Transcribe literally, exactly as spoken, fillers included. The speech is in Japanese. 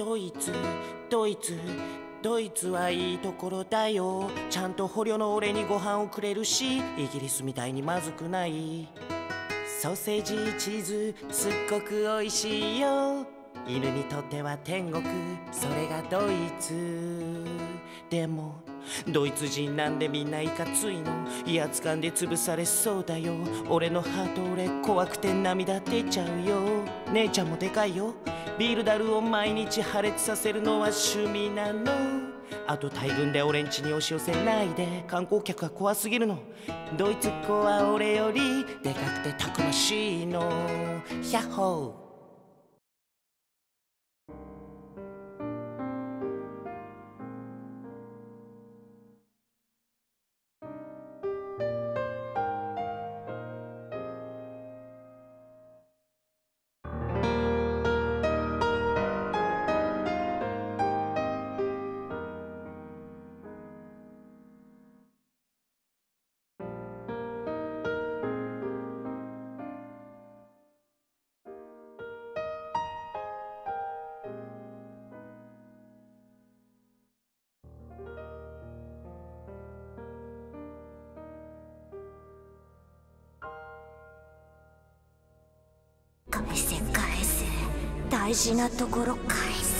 ドイツドイツドイツはいいところだよ。ちゃんと捕虜の俺にご飯をくれるし、イギリスみたいにまずくない。ソーセージチーズすっごくおいしいよ。犬にとっては天国、それがドイツ。でもドイツ人なんでみんないかついの。威圧感で潰されそうだよ。俺のハート俺怖くて涙出ちゃうよ。姉ちゃんもでかいよ。ビールダルを毎日破裂させるのは趣味なの。あと大群で俺ん家に押し寄せないで。観光客が怖すぎるの。ドイツっ子は俺よりでかくてたくましいの。ヒャッホー。 返せ返せ、大事なところ返せ。